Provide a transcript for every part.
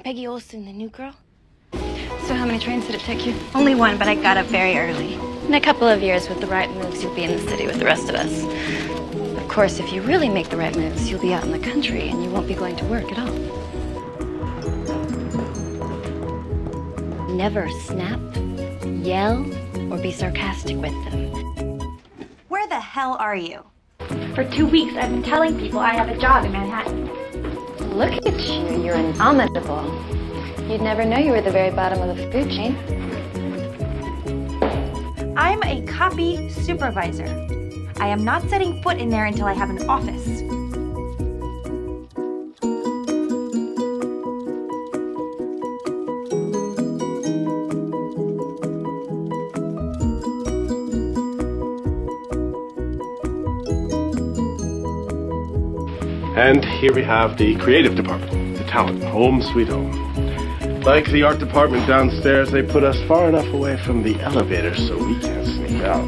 Peggy Olson, the new girl? So how many trains did it take you? Only one, but I got up very early. In a couple of years, with the right moves, you'll be in the city with the rest of us. Of course, if you really make the right moves, you'll be out in the country and you won't be going to work at all. Never snap, yell, or be sarcastic with them. Where the hell are you? For 2 weeks, I've been telling people I have a job in Manhattan. Look at you, you're indomitable. You'd never know you were at the very bottom of the food chain. I'm a copy supervisor. I am not setting foot in there until I have an office. And here we have the creative department, the talent, home sweet home. Like the art department downstairs, they put us far enough away from the elevator so we can't sneak out.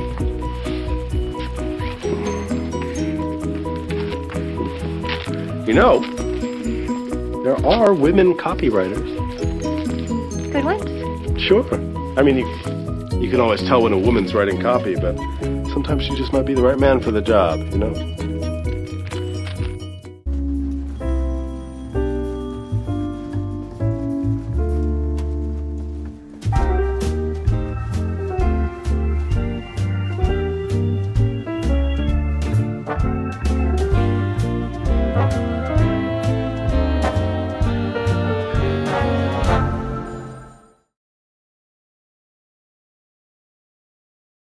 You know, there are women copywriters. Good ones? Sure. I mean, you can always tell when a woman's writing copy, but sometimes she just might be the right man for the job, you know?